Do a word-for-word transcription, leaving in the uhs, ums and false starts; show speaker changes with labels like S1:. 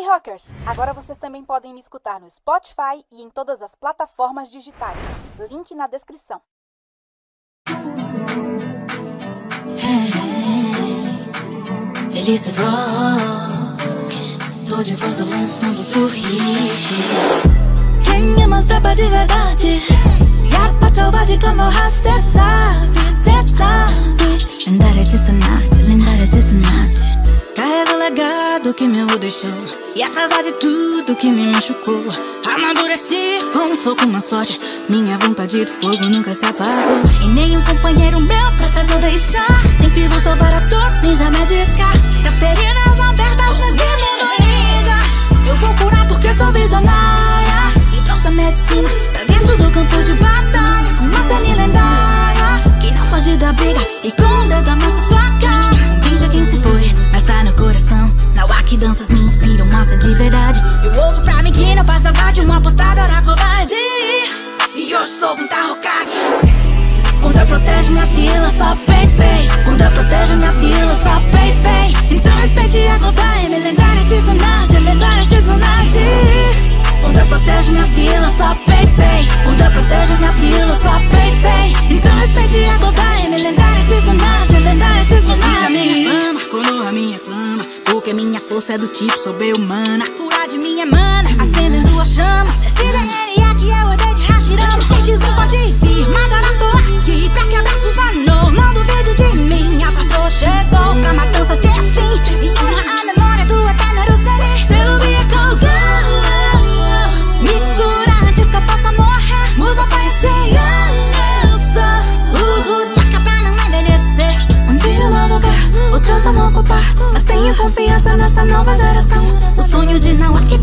S1: Hey Rockers! Agora vocês também podem me escutar no Spotify e em todas as plataformas digitais. Link na descrição.
S2: Feliz rock, tô de volta lançando outro hit. Quem é mais braba de verdade? E a patroa de Camorra, cê sabe, cê sabe. Lendária de Sonate, lendária de Sonate. Carrego o legado que meu avô deixou, e apesar de tudo que me machucou, amadureci com um soco mais forte. Minha vontade do fogo nunca se apagou. E nenhum companheiro meu pra fazer eu deixar. Sempre vou salvar a todos, ninja medicar. E as feridas abertas nesse mundo ninja eu vou curar porque sou visionária. E trouxe a medicina pra dentro do campo de batalha. Uma cena lendária que não foge da briga e com o dedo amassa tua cara. Um ninja quem se foi, mas tá no coração. Não há que danças me inspiram, massa de verdade. E o outro pra mim que não passava de uma apostadora covarde. E hoje sou um Tarrokage. Quando eu protejo minha vila, só pay pay. Quando eu protejo minha vila, só pay pay. Então respeite a Gold Time, lendária de Sonate, lendária de Sonate. Quando eu protejo minha vila, só pay pay. Quando eu protejo minha vila, só pay pay. Então respeite a Gold Time, lendária de Sonate, lendária de Sonate. A minha fama, coroa minha flama, porque minha força é do tipo sobre-humana. A cura de minha mana, acendendo a chama. Decida N A que eu odeio de Hashirama. T X um pode vir, mas agora tô aqui pra quebrar Suzano. Não duvide de mim, a patroa chegou pra matança ter fim. E honra a memória do eterno Eruseni. Selo Byakugan, me cura antes que eu possa morrer. Nos apanha sem eu sou. Uso jaca pra não envelhecer. Um dia eu vou lugar, outros eu vou ocupar, mas tenho confiança nessa nova geração. O sonho de não acreditar